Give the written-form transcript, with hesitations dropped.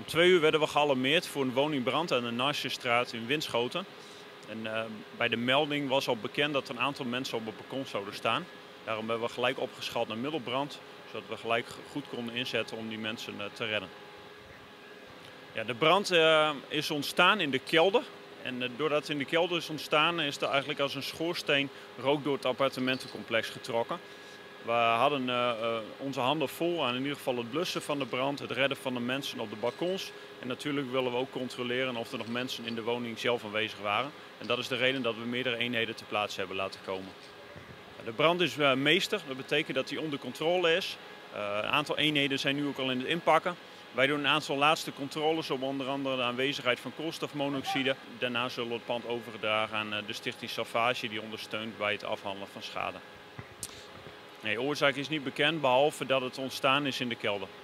2 uur werden we gealarmeerd voor een woningbrand aan de Narsjestraat in Winschoten. En bij de melding was al bekend dat er een aantal mensen op het balkon zouden staan. Daarom hebben we gelijk opgeschaald naar middelbrand, zodat we gelijk goed konden inzetten om die mensen te redden. Ja, de brand is ontstaan in de kelder. En doordat het in de kelder is ontstaan, is er eigenlijk als een schoorsteen rook door het appartementencomplex getrokken. We hadden onze handen vol aan in ieder geval het blussen van de brand, het redden van de mensen op de balkons. En natuurlijk willen we ook controleren of er nog mensen in de woning zelf aanwezig waren. En dat is de reden dat we meerdere eenheden ter plaatse hebben laten komen. De brand is meester, dat betekent dat hij onder controle is. Een aantal eenheden zijn nu ook al in het inpakken. Wij doen een aantal laatste controles op onder andere de aanwezigheid van koolstofmonoxide. Daarna zullen we het pand overgedragen aan de Stichting Salvage die ondersteunt bij het afhandelen van schade. Nee, de oorzaak is niet bekend, behalve dat het ontstaan is in de kelder.